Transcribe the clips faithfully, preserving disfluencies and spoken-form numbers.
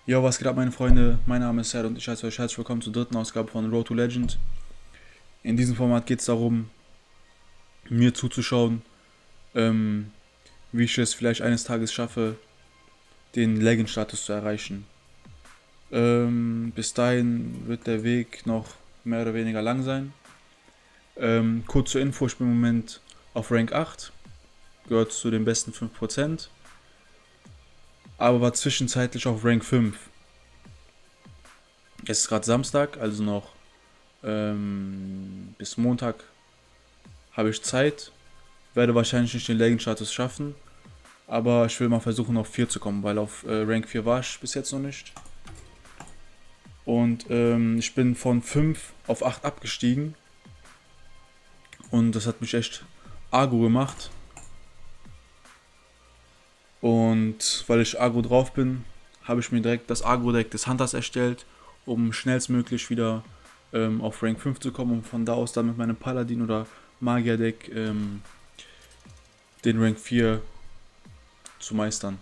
Jo, was geht ab, meine Freunde? Mein Name ist Serd und ich heiße euch herzlich willkommen zur dritten Ausgabe von Road to Legend. In diesem Format geht es darum, mir zuzuschauen, ähm, wie ich es vielleicht eines Tages schaffe, den Legend-Status zu erreichen. Ähm, bis dahin wird der Weg noch mehr oder weniger lang sein. Ähm, kurz zur Info, ich bin im Moment auf Rank acht, gehört zu den besten fünf Prozent, aber war zwischenzeitlich auf Rank fünf. Es ist gerade Samstag, also noch ähm, bis Montag habe ich Zeit. Werde wahrscheinlich nicht den Legend-Status schaffen, aber ich will mal versuchen auf vier zu kommen, weil auf äh, Rank vier war ich bis jetzt noch nicht. Und ähm, ich bin von fünf auf acht abgestiegen und das hat mich echt aggro gemacht. Und weil ich aggro drauf bin, habe ich mir direkt das Aggro-Deck des Hunters erstellt, um schnellstmöglich wieder ähm, auf Rank fünf zu kommen und von da aus dann mit meinem Paladin oder Magier-Deck ähm, den Rank vier zu meistern.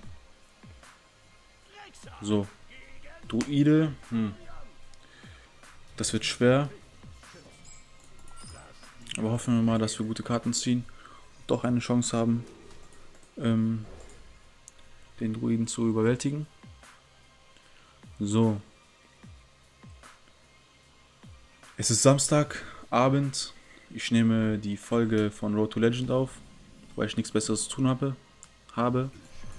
So, Druide, hm. Das wird schwer. Aber hoffen wir mal, dass wir gute Karten ziehen und doch eine Chance haben, ähm, den Druiden zu überwältigen. So. Es ist Samstagabend. Ich nehme die Folge von Road to Legend auf, weil ich nichts Besseres zu tun habe. habe.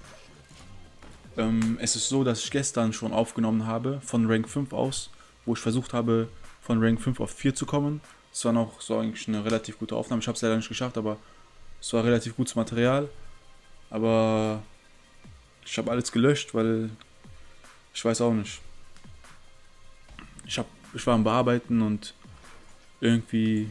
Ähm, es ist so, dass ich gestern schon aufgenommen habe, von Rank fünf aus, wo ich versucht habe, von Rank fünf auf vier zu kommen. Es war noch so eigentlich eine relativ gute Aufnahme. Ich habe es leider nicht geschafft, aber es war relativ gutes Material. Aber ich habe alles gelöscht, weil ich weiß auch nicht. Ich, hab, ich war am Bearbeiten und irgendwie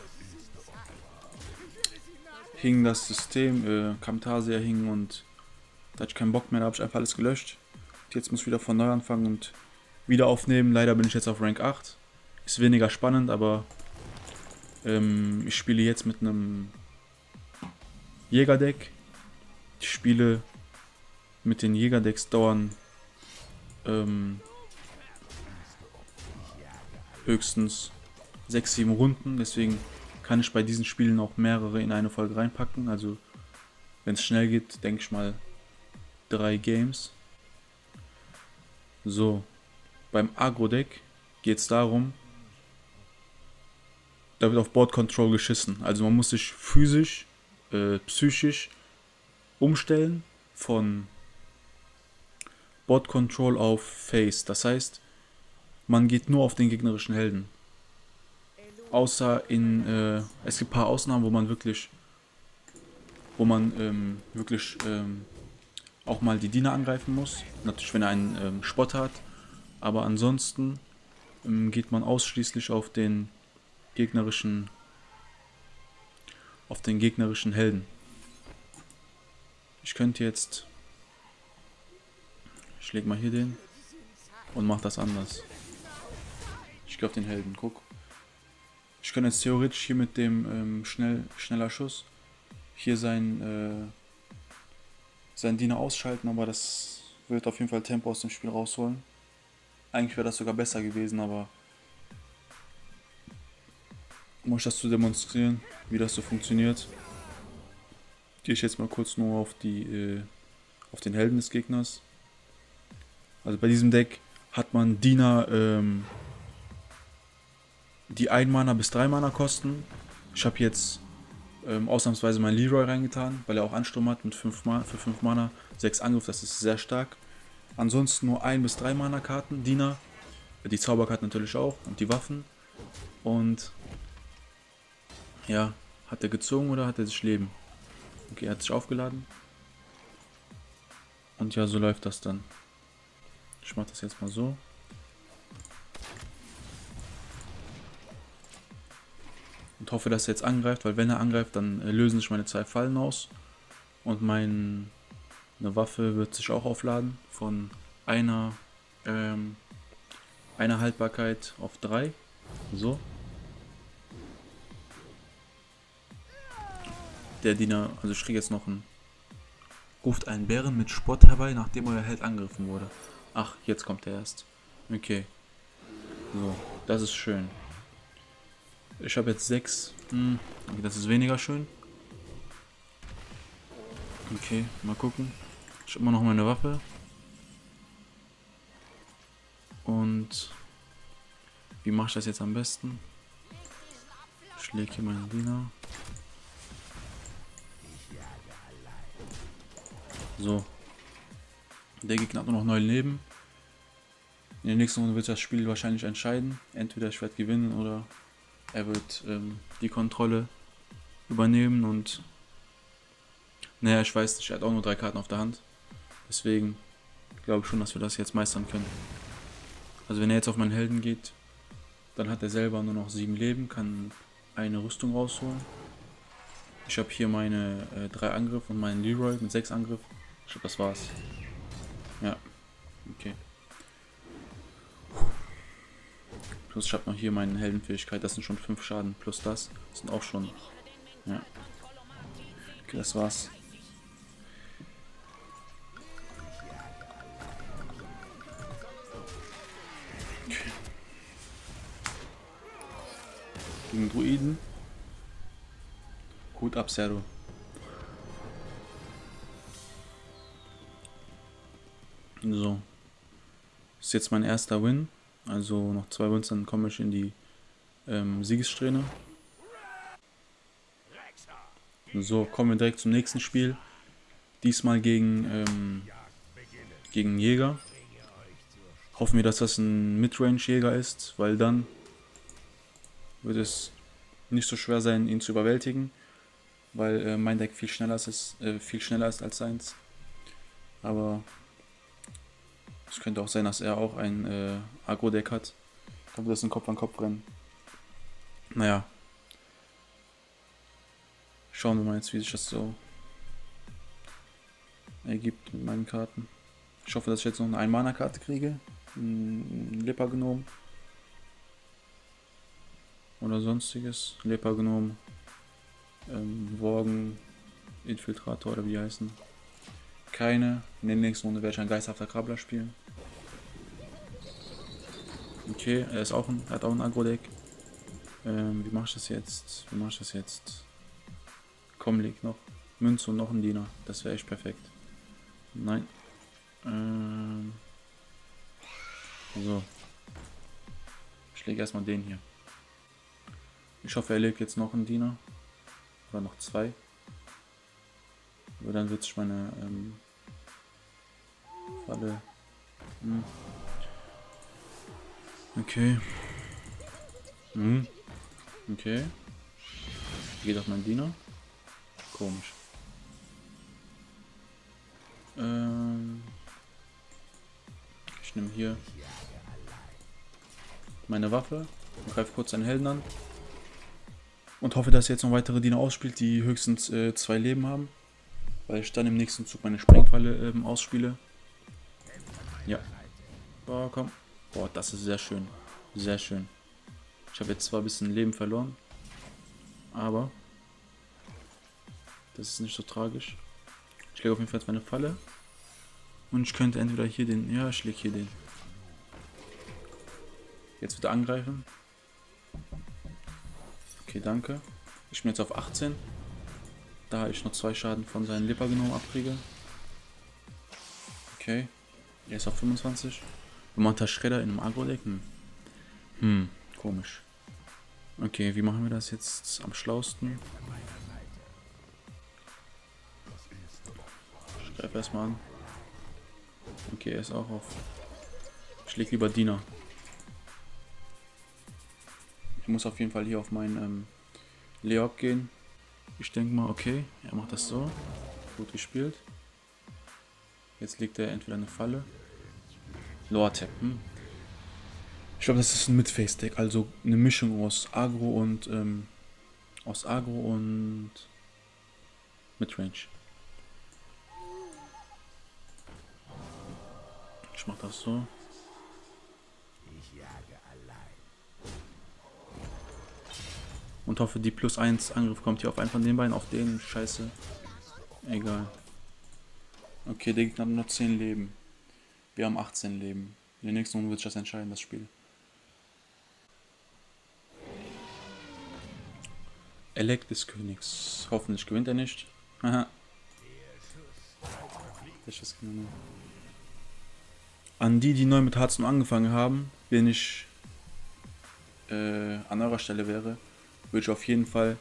hing das System, äh, Camtasia hing und da hatte ich keinen Bock mehr, da habe ich einfach alles gelöscht. Und jetzt muss ich wieder von neu anfangen und wieder aufnehmen. Leider bin ich jetzt auf Rank acht. Ist weniger spannend, aber ähm, ich spiele jetzt mit einem Jägerdeck. Ich spiele mit den Jägerdecks dauern ähm, höchstens sechs, sieben Runden. Deswegen kann ich bei diesen Spielen auch mehrere in eine Folge reinpacken. Also wenn es schnell geht, denke ich mal drei Games. So, beim Agro-Deck geht es darum, da wird auf Board Control geschissen. Also man muss sich physisch, äh, psychisch umstellen von Board Control auf Face. Das heißt, man geht nur auf den gegnerischen Helden. Außer in, äh, es gibt ein paar Ausnahmen, wo man wirklich, wo man ähm, wirklich ähm, auch mal die Diener angreifen muss. Natürlich, wenn er einen ähm, Spot hat. Aber ansonsten ähm, geht man ausschließlich auf den gegnerischen, auf den gegnerischen Helden. Ich könnte jetzt, ich lege mal hier den und mache das anders. Ich gehe auf den Helden, guck. Ich kann jetzt theoretisch hier mit dem ähm, schnell, schneller Schuss hier sein, äh, seinen Diener ausschalten, aber das wird auf jeden Fall Tempo aus dem Spiel rausholen. Eigentlich wäre das sogar besser gewesen, aber um euch das zu demonstrieren, wie das so funktioniert, gehe ich jetzt mal kurz nur auf die, äh, auf den Helden des Gegners. Also bei diesem Deck hat man Diener, ähm, die ein Mana bis drei Mana kosten. Ich habe jetzt ähm, ausnahmsweise meinen Leroy reingetan, weil er auch Ansturm hat mit fünf Ma für fünf Mana, sechs Angriff, das ist sehr stark. Ansonsten nur ein bis drei Mana Karten, Diener, die Zauberkarten natürlich auch und die Waffen. Und ja, hat er gezogen oder hat er sich Leben? Okay, er hat sich aufgeladen. Und ja, so läuft das dann. Ich mache das jetzt mal so. Und hoffe, dass er jetzt angreift, weil wenn er angreift, dann äh, lösen sich meine zwei Fallen aus. Und meine Waffe wird sich auch aufladen von einer, ähm, einer Haltbarkeit auf drei. So. Der Diener, also ich kriege jetzt noch einen, ruft einen Bären mit Spott herbei, nachdem euer Held angegriffen wurde. Ach, jetzt kommt er erst. Okay. So, das ist schön. Ich habe jetzt sechs. Hm, okay, das ist weniger schön. Okay, mal gucken. Ich habe immer noch meine Waffe. Und wie mache ich das jetzt am besten? Ich lege hier meinen Diener. So. Der Gegner hat nur noch neun Leben. In der nächsten Runde wird das Spiel wahrscheinlich entscheiden. Entweder ich werde gewinnen oder er wird ähm, die Kontrolle übernehmen und naja, ich weiß nicht, er hat auch nur drei Karten auf der Hand. Deswegen glaube ich schon, dass wir das jetzt meistern können. Also wenn er jetzt auf meinen Helden geht, dann hat er selber nur noch sieben Leben, kann eine Rüstung rausholen. Ich habe hier meine äh, drei Angriff und meinen Leroy mit sechs Angriff. Ich glaube, das war's. Ja, okay. Plus ich habe noch hier meine Heldenfähigkeit, das sind schon fünf Schaden. Plus das, das sind auch schon... Ja. Okay, das war's. Okay. Gegen Druiden. Hut ab, Zero. So. Das ist jetzt mein erster Win. Also noch zwei Wins, dann komme ich in die ähm, Siegessträhne. So, kommen wir direkt zum nächsten Spiel. Diesmal gegen, ähm, gegen Jäger. Hoffen wir, dass das ein Midrange-Jäger ist, weil dann wird es nicht so schwer sein, ihn zu überwältigen. Weil äh, mein Deck viel schneller ist, äh, viel schneller ist als seins. Aber es könnte auch sein, dass er auch ein äh, Agro-Deck hat. Ich glaube, das ist ein Kopf-an-Kopf-Rennen. Naja. Schauen wir mal jetzt, wie sich das so ergibt mit meinen Karten. Ich hoffe, dass ich jetzt noch eine Ein-Mana-Karte kriege. Ein Leper-Gnom. Oder sonstiges. Leper-Gnom. Ähm, Worgen. Infiltrator oder wie die heißen. Keine. In der nächsten Runde werde ich einen geisterhafter Krabbler spielen. Okay, er ist auch ein, er hat auch ein Agro-Deck. Ähm, wie mache ich das jetzt? Wie mache ich das jetzt? Komm, leg noch Münze und noch ein Diener. Das wäre echt perfekt. Nein. Ähm, so. Ich lege erstmal den hier. Ich hoffe, er legt jetzt noch einen Diener. Oder noch zwei. Aber dann wird sich meine ähm, Falle... Hm. Okay. Hm. Okay. Geht auf meinen Diener. Komisch. Ähm ich nehme hier meine Waffe und greife kurz einen Helden an. Und hoffe, dass er jetzt noch weitere Diener ausspielt, die höchstens äh, zwei Leben haben. Weil ich dann im nächsten Zug meine Sprengfalle ähm, ausspiele. Ja. Boah, komm. Boah, das ist sehr schön. Sehr schön. Ich habe jetzt zwar ein bisschen Leben verloren. Aber das ist nicht so tragisch. Ich lege auf jeden Fall jetzt meine Falle. Und ich könnte entweder hier den... Ja, ich lege hier den. Jetzt wieder angreifen. Okay, danke. Ich bin jetzt auf achtzehn. Da ich noch zwei Schaden von seinen Leper-Gnom abkriege. Okay. Er ist auf fünfundzwanzig. Bemannter Schredder in einem Agro-Deck. Hm. hm, komisch. Okay, wie machen wir das jetzt am schlausten? Ich greife erstmal an. Okay, er ist auch auf. Ich lege lieber Diener. Ich muss auf jeden Fall hier auf meinen ähm, Leop gehen. Ich denke mal, okay, er macht das so. Gut gespielt. Jetzt legt er entweder eine Falle. Lortep. Hm. Ich glaube, das ist ein Mid-Phase-Deck, also eine Mischung aus Agro und ähm, aus Agro und Midrange. Ich mach das so. Und hoffe, die plus eins Angriff kommt hier auf einen von den beiden, auf den. Scheiße. Egal. Okay, der Gegner hat nur zehn Leben. Wir haben achtzehn Leben. In der nächsten Runde wird sich das entscheiden, das Spiel. Elect des Königs. Hoffentlich gewinnt er nicht. Haha. An die, die neu mit Hearthstone angefangen haben, wenn ich äh, an eurer Stelle wäre, würde ich auf jeden Fall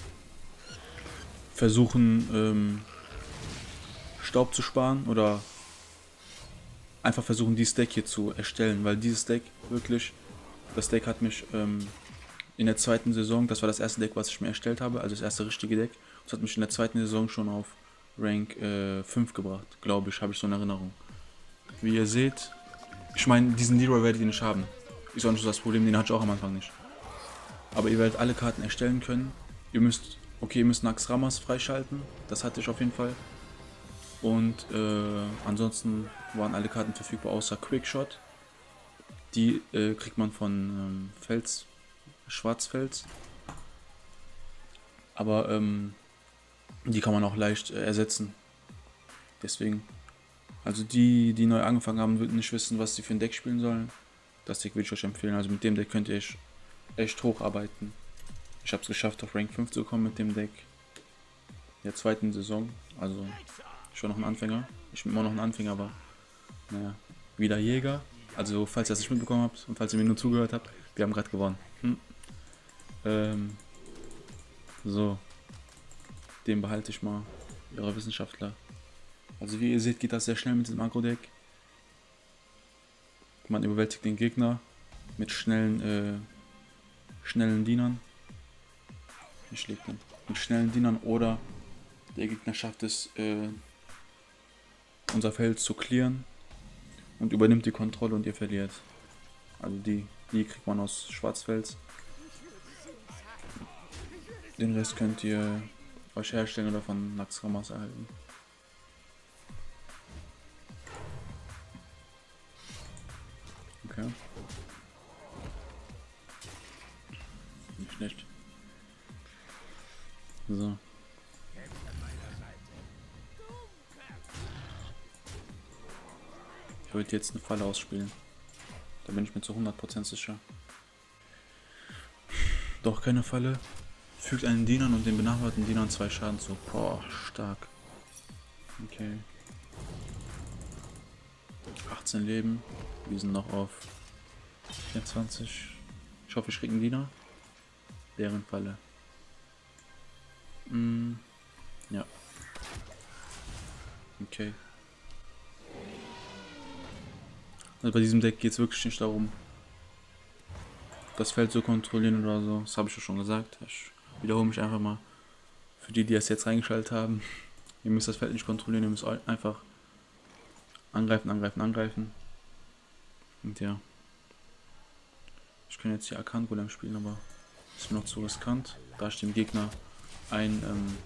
versuchen, ähm, Staub zu sparen oder einfach versuchen, dieses Deck hier zu erstellen, weil dieses Deck wirklich, das Deck hat mich ähm, in der zweiten Saison, das war das erste Deck, was ich mir erstellt habe, also das erste richtige Deck, das hat mich in der zweiten Saison schon auf Rank äh, fünf gebracht, glaube ich, habe ich so in Erinnerung. Wie ihr seht, ich meine, diesen Leroy werdet ihr nicht haben. Ist auch nicht so das Problem, den hatte ich auch am Anfang nicht. Aber ihr werdet alle Karten erstellen können. Ihr müsst, okay, ihr müsst Naxxramas freischalten, das hatte ich auf jeden Fall. Und äh, ansonsten waren alle Karten verfügbar, außer Quickshot. Die äh, kriegt man von ähm, Fels, Schwarzfels. Aber ähm, die kann man auch leicht äh, ersetzen. Deswegen, also die, die neu angefangen haben, würden nicht wissen, was sie für ein Deck spielen sollen. Das Deck würde ich euch empfehlen. Also mit dem Deck könnt ihr echt, echt hocharbeiten. Ich habe es geschafft, auf Rank fünf zu kommen mit dem Deck. In der zweiten Saison. Also ich war noch ein Anfänger. Ich bin immer noch ein Anfänger, aber naja, wieder Jäger. Also falls ihr das nicht mitbekommen habt und falls ihr mir nur zugehört habt, wir haben gerade gewonnen. Hm. Ähm, so, den behalte ich mal, ihre Wissenschaftler. Also wie ihr seht, geht das sehr schnell mit diesem Agro-Deck. Man überwältigt den Gegner mit schnellen, äh, schnellen Dienern. Wie schlägt denn? Mit schnellen Dienern oder der Gegner schafft es, äh, unser Feld zu clearen und übernimmt die Kontrolle und ihr verliert. Also die, die kriegt man aus Schwarzfels. Den Rest könnt ihr euch herstellen oder von Naxxramas erhalten. Okay. Nicht schlecht. So. Ich würde jetzt eine Falle ausspielen. Da bin ich mir zu hundert Prozent sicher. Doch keine Falle. Fügt einen Dienern und den benachbarten Dienern zwei Schaden zu. Boah, stark. Okay. achtzehn Leben. Wir sind noch auf vierundzwanzig. Ich hoffe, ich kriege einen Diener. Deren Falle. Mm, ja. Okay. Also bei diesem Deck geht es wirklich nicht darum, das Feld zu kontrollieren oder so. Das habe ich ja schon gesagt. Ich wiederhole mich einfach mal. Für die, die das jetzt reingeschaltet haben. Ihr müsst das Feld nicht kontrollieren, ihr müsst einfach angreifen, angreifen, angreifen. Und ja. Ich kann jetzt hier Arkan Golem spielen, aber ist mir noch zu riskant. Da ich dem Gegner ein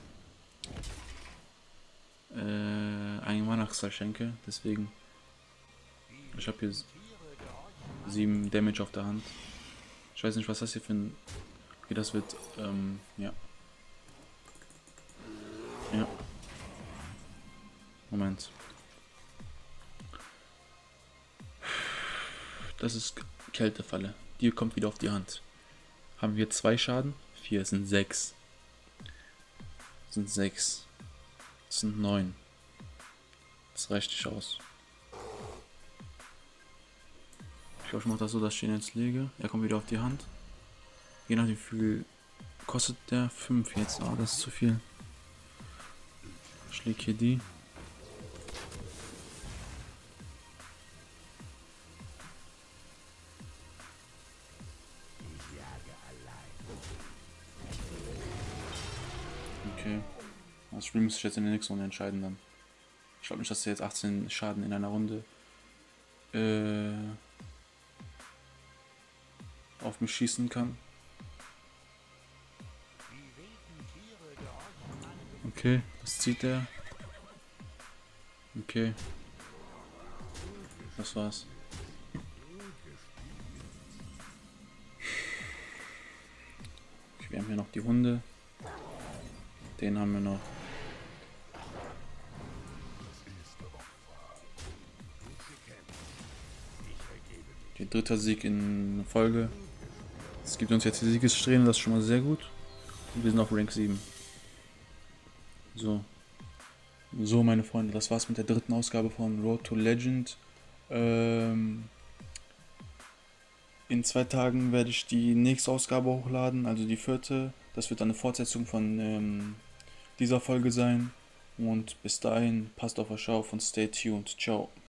ähm, äh, ein Mana-Kristall schenke. Deswegen. Ich habe hier sieben Damage auf der Hand. Ich weiß nicht, was das hier für ein... Okay, das wird... Ähm, ja. Ja. Moment. Das ist Kältefalle. Die kommt wieder auf die Hand. Haben wir zwei Schaden? Vier, es sind sechs. Es sind sechs. Es sind neun. Das reicht nicht aus. Ich glaube, ich mache das so, dass ich ihn jetzt lege. Er kommt wieder auf die Hand. Je nachdem, wie viel kostet der? fünf jetzt. Ah, das ist zu viel. Ich lege hier die. Okay. Das Spiel muss ich jetzt in der nächsten Runde entscheiden dann. Ich glaube nicht, dass er jetzt achtzehn Schaden in einer Runde äh, auf mich schießen kann. Okay, das zieht er. Okay. Das war's. Okay, wir haben hier noch die Hunde. Den haben wir noch. Okay, dritter Sieg in Folge. Es gibt uns jetzt die Siegessträhne, das ist schon mal sehr gut. Und wir sind auf Rank sieben. So. So, meine Freunde, das war's mit der dritten Ausgabe von Road to Legend. Ähm, in zwei Tagen werde ich die nächste Ausgabe hochladen, also die vierte. Das wird eine Fortsetzung von ähm, dieser Folge sein. Und bis dahin, passt auf euch auf und stay tuned. Ciao.